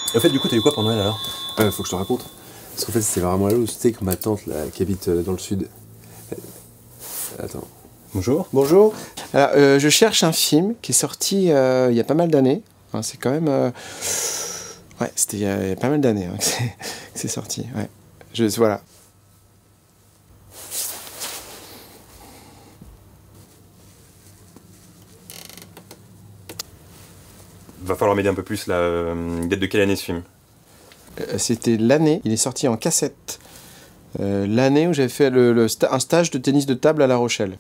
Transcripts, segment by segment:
Et en fait, du coup, t'as eu quoi pour Noël alors? Faut que je te raconte. Parce qu'en fait, c'est vraiment la loose. Tu sais que ma tante, là, qui habite dans le sud... Attends. Bonjour. Bonjour. Alors, je cherche un film qui est sorti il y a pas mal d'années. Enfin, c'est quand même... Ouais, c'était il y a pas mal d'années que c'est sorti. Ouais. Voilà. Va falloir m'aider un peu plus là. Date de quelle année ce film? C'était l'année, il est sorti en cassette. L'année où j'avais fait un stage de tennis de table à La Rochelle.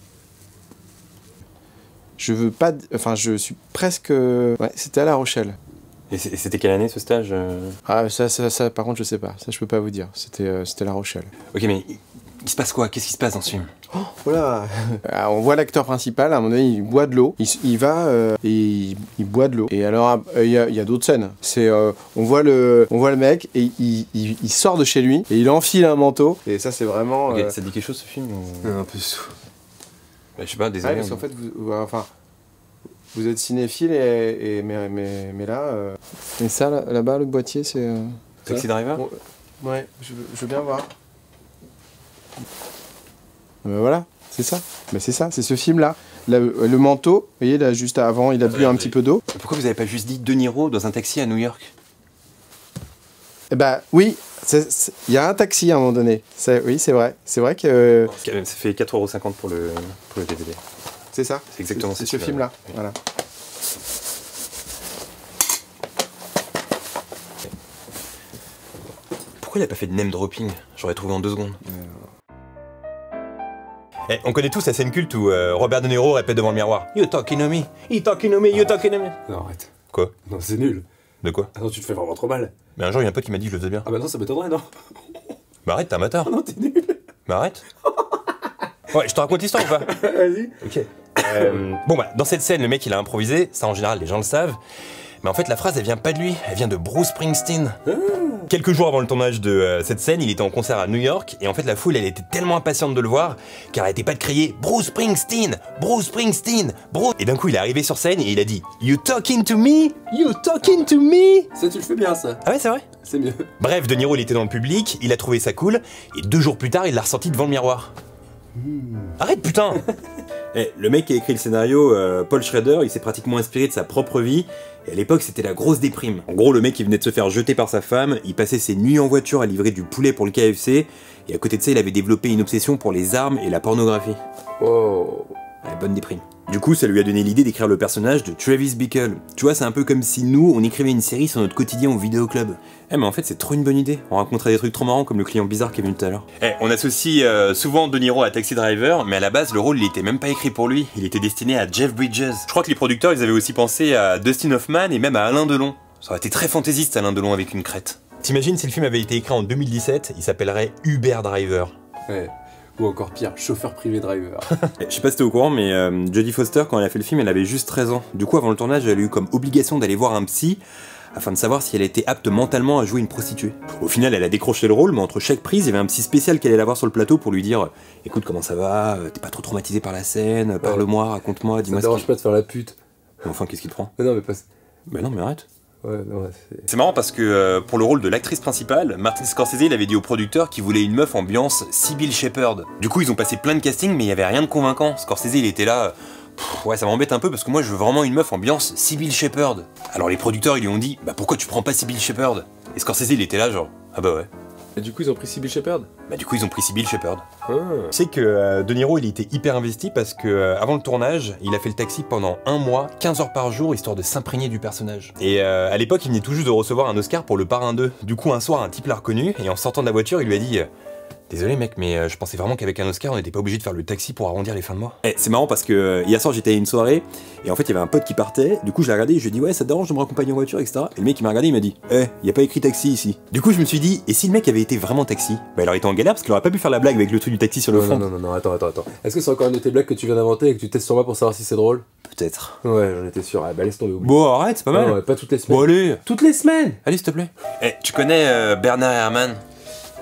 Je veux pas... Enfin, je suis presque... Ouais, c'était à La Rochelle. Et c'était quelle année ce stage? Ah, ça, par contre, je sais pas. Ça, je peux pas vous dire. C'était La Rochelle. Ok, mais il se passe quoi? Qu'est-ce qui se passe dans ce film? Oh, voilà. On voit l'acteur principal, à un moment donné, il boit de l'eau. Il va et il boit de l'eau. Et alors, il y a d'autres scènes. On voit le mec et il sort de chez lui et il enfile un manteau. Et ça, c'est vraiment... Ok, ça te dit quelque chose ce film ou... Un peu sous. Bah, je sais pas, désolé. Ouais, parce qu'en fait, vous êtes cinéphile mais là... Et ça, là-bas, le boîtier, c'est... Taxi Driver? Ouais, je veux bien voir. Voilà, c'est ça. Mais c'est ça, c'est ce film-là. Le manteau, vous voyez, là, juste avant, il a bu un petit peu d'eau. Pourquoi vous avez pas juste dit De Niro dans un taxi à New York? Eh ben, oui, il y a un taxi à un moment donné. Oui, c'est vrai. C'est vrai que... Ça fait 4,50 € pour le DVD. C'est ça. C'est exactement ce film-là. Oui. Voilà. Pourquoi il a pas fait de name dropping? J'aurais trouvé en 2 secondes. Eh, on connaît tous la scène culte où Robert De Niro répète devant le miroir You talking to me, you talking to me, you talking to me. Non, arrête. Quoi? Non, c'est nul. De quoi? Attends, tu te fais vraiment trop mal. Mais un jour, il y a un pote qui m'a dit que je le faisais bien. Ah bah non, ça m'étonnerait, non? Bah arrête, t'es un bâtard. Non, t'es nul. Bah arrête. Ouais, je te raconte l'histoire ou pas? Vas-y. Ok. Bon bah, dans cette scène, le mec il a improvisé, ça en général les gens le savent. Mais en fait, la phrase elle vient pas de lui, elle vient de Bruce Springsteen. Quelques jours avant le tournage de cette scène, il était en concert à New York, et en fait la foule elle était tellement impatiente de le voir, qu'elle arrêtait pas de crier Bruce Springsteen, Bruce Springsteen, Bruce. Et d'un coup il est arrivé sur scène et il a dit You talking to me? You talking to me? Ça, tu le fais bien, ça. Ah ouais, c'est vrai? C'est mieux. Bref, De Niro il était dans le public, il a trouvé ça cool, et 2 jours plus tard il l'a ressenti devant le miroir. Arrête putain. Le mec qui a écrit le scénario, Paul Schrader, il s'est pratiquement inspiré de sa propre vie, et à l'époque c'était la grosse déprime. En gros, le mec il venait de se faire jeter par sa femme, il passait ses nuits en voiture à livrer du poulet pour le KFC, et à côté de ça il avait développé une obsession pour les armes et la pornographie. Oh. Ouais, bonne déprime. Du coup, ça lui a donné l'idée d'écrire le personnage de Travis Bickle. Tu vois, c'est un peu comme si nous, on écrivait une série sur notre quotidien au vidéoclub. Eh mais en fait, c'est trop une bonne idée. On raconterait des trucs trop marrants comme le client bizarre qui est venu tout à l'heure. On associe souvent De Niro à Taxi Driver, mais à la base, le rôle, il était même pas écrit pour lui. Il était destiné à Jeff Bridges. Je crois que les producteurs, ils avaient aussi pensé à Dustin Hoffman et même à Alain Delon. Ça aurait été très fantaisiste, Alain Delon avec une crête. T'imagines si le film avait été écrit en 2017, il s'appellerait Uber Driver. Ouais. Ou encore pire, chauffeur privé driver. Je sais pas si t'es au courant, mais Jodie Foster, quand elle a fait le film, elle avait juste 13 ans. Du coup, avant le tournage, elle a eu comme obligation d'aller voir un psy, afin de savoir si elle était apte mentalement à jouer une prostituée. Au final, elle a décroché le rôle, mais entre chaque prise, il y avait un psy spécial qu'elle allait la voir sur le plateau pour lui dire « Écoute, comment ça va? T'es pas trop traumatisé par la scène? Parle-moi, raconte-moi, dis-moi ce qui... » Ça dérange pas de faire la pute. Mais enfin, qu'est-ce qu'il te prend? Mais non, mais pas... Bah non, mais arrête. Ouais, non, c'est marrant parce que pour le rôle de l'actrice principale, Martin Scorsese il avait dit au producteur qu'il voulait une meuf ambiance Sybil Shepherd. Du coup ils ont passé plein de castings mais il y avait rien de convaincant. Scorsese il était là, ouais ça m'embête un peu parce que moi je veux vraiment une meuf ambiance Sybil Shepherd. Alors les producteurs ils lui ont dit bah pourquoi tu prends pas Sybil Shepherd? Et Scorsese il était là genre ah bah ouais. Et du coup ils ont pris Sybil Shepherd? Bah du coup ils ont pris Sybil Shepherd. Tu sais que De Niro il était hyper investi parce que avant le tournage, il a fait le taxi pendant 1 mois, 15 heures par jour, histoire de s'imprégner du personnage. Et à l'époque il venait tout juste de recevoir un Oscar pour Le Parrain 2. Du coup un soir un type l'a reconnu et en sortant de la voiture il lui a dit désolé mec, mais je pensais vraiment qu'avec un Oscar, on n'était pas obligé de faire le taxi pour arrondir les fins de mois. C'est marrant parce que hier soir j'étais à une soirée, et en fait il y avait un pote qui partait, du coup je l'ai regardé et je lui ai dit ouais ça te dérange de me raccompagner en voiture, etc. Et le mec il m'a regardé, il m'a dit y a pas écrit taxi ici. Du coup je me suis dit, et si le mec avait été vraiment taxi? Bah il aurait été en galère parce qu'il aurait pas pu faire la blague avec le truc du taxi sur le front. Non, attends. Est-ce que c'est encore une de tes blagues que tu viens d'inventer et que tu testes sur moi pour savoir si c'est drôle? Peut-être. Ouais, j'en étais sûr, bah laisse tomber, oublie. Bon arrête, c'est pas mal. Ouais, pas toutes les semaines. Bon allez. Toutes les semaines? Allez s'il te plaît. Tu connais Bernard Herrmann?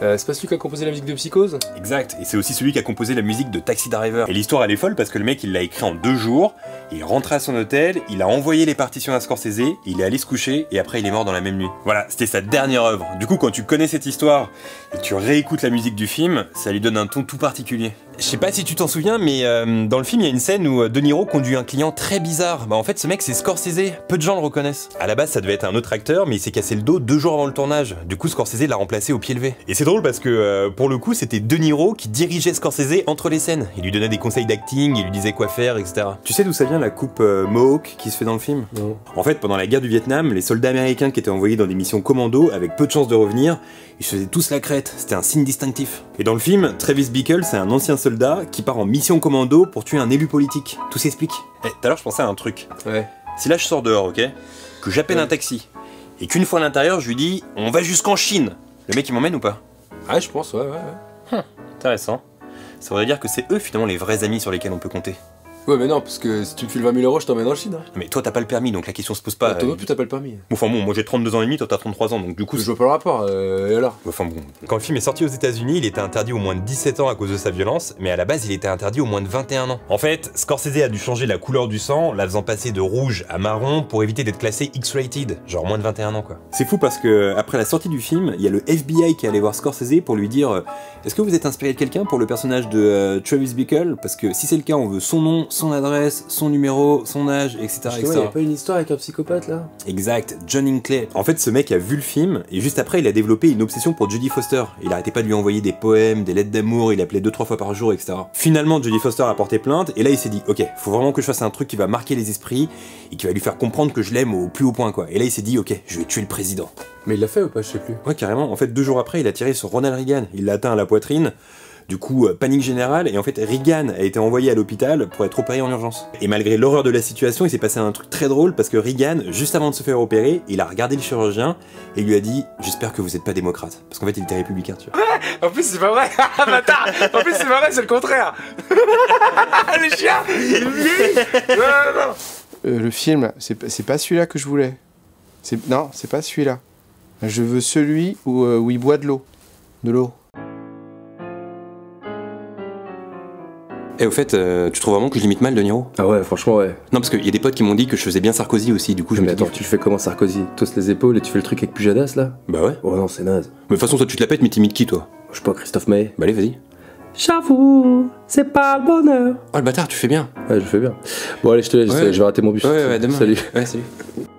C'est pas celui qui a composé la musique de Psychose? Exact, et c'est aussi celui qui a composé la musique de Taxi Driver. Et l'histoire elle est folle parce que le mec il l'a écrit en 2 jours, il est rentré à son hôtel, il a envoyé les partitions à Scorsese, il est allé se coucher et après il est mort dans la même nuit. Voilà, c'était sa dernière œuvre. Du coup quand tu connais cette histoire et que tu réécoutes la musique du film, ça lui donne un ton tout particulier. Je sais pas si tu t'en souviens, mais dans le film il y a une scène où De Niro conduit un client très bizarre. Bah en fait ce mec c'est Scorsese, peu de gens le reconnaissent. À la base ça devait être un autre acteur, mais il s'est cassé le dos 2 jours avant le tournage. Du coup Scorsese l'a remplacé au pied levé. Et c'est drôle parce que pour le coup c'était De Niro qui dirigeait Scorsese entre les scènes. Il lui donnait des conseils d'acting, il lui disait quoi faire, etc. Tu sais d'où ça vient la coupe Mohawk qui se fait dans le film? Non. En fait pendant la guerre du Vietnam, les soldats américains qui étaient envoyés dans des missions commando avec peu de chances de revenir, ils se faisaient tous la crête, c'était un signe distinctif. Et dans le film, Travis Bickle c'est un ancien soldat qui part en mission commando pour tuer un élu politique. Tout s'explique. Eh, tout à l'heure je pensais à un truc. Ouais. Si là je sors dehors, ok, que j'appelle un taxi, et qu'une fois à l'intérieur je lui dis on va jusqu'en Chine, le mec il m'emmène ou pas? Ah, je pense, ouais. Intéressant. Ça voudrait dire que c'est eux finalement les vrais amis sur lesquels on peut compter. Ouais, mais non, parce que si tu me files 20 000 €, je t'emmène en Chine. Hein. Mais toi t'as pas le permis donc la question se pose pas. Toi non plus, t'as pas le permis. Enfin bon, moi j'ai 32 ans et demi, toi t'as 33 ans donc du coup. Je vois pas le rapport, et alors? Enfin bon. Quand le film est sorti aux États-Unis, il était interdit aux moins de 17 ans à cause de sa violence, mais à la base il était interdit aux moins de 21 ans. En fait, Scorsese a dû changer la couleur du sang, la faisant passer de rouge à marron pour éviter d'être classé X-rated, genre moins de 21 ans quoi. C'est fou parce que après la sortie du film, il y a le FBI qui est allé voir Scorsese pour lui dire est-ce que vous êtes inspiré de quelqu'un pour le personnage de Travis Bickle? Parce que si c'est le cas, on veut son nom, son adresse, son numéro, son âge, etc. Il y a pas une histoire avec un psychopathe là? Exact, John Hinckley. En fait, ce mec a vu le film et juste après, il a développé une obsession pour Jodie Foster. Il arrêtait pas de lui envoyer des poèmes, des lettres d'amour, il appelait 2-3 fois par jour, etc. Finalement, Jodie Foster a porté plainte et là, il s'est dit, ok, faut vraiment que je fasse un truc qui va marquer les esprits et qui va lui faire comprendre que je l'aime au plus haut point, quoi. Et là, il s'est dit, ok, je vais tuer le président. Mais il l'a fait ou pas? Je sais plus. Ouais, carrément. En fait, 2 jours après, il a tiré sur Ronald Reagan. Il l'a atteint à la poitrine. Du coup, panique générale, et en fait, Reagan a été envoyé à l'hôpital pour être opéré en urgence. Et malgré l'horreur de la situation, il s'est passé un truc très drôle, parce que Reagan, juste avant de se faire opérer, il a regardé le chirurgien, et lui a dit « J'espère que vous êtes pas démocrate ». Parce qu'en fait, il était républicain, tu vois. En plus, c'est pas vrai! Bâtard! En plus, c'est pas vrai, c'est le contraire! Les chiens! Le film, c'est pas celui-là que je voulais. Non, c'est pas celui-là. Je veux celui où il boit de l'eau. De l'eau. Et au fait, tu trouves vraiment que je limite mal De Niro? Ah ouais, franchement, ouais. Non, parce qu'il y a des potes qui m'ont dit que je faisais bien Sarkozy aussi, du coup je me Mais dis... attends, tu le fais comment Sarkozy? Tosses les épaules et tu fais le truc avec Pujadas là? Bah ouais. Oh non, c'est naze. Mais de toute façon, toi tu te la pètes, mais t'imites qui, toi? Je suis pas Christophe Maé. Bah allez, vas-y. J'avoue, c'est pas le bonheur. Oh le bâtard, tu fais bien. Ouais, je fais bien. Bon, allez, je te laisse, Ouais. je vais rater mon bus. Ouais, demain. Salut. Ouais, salut.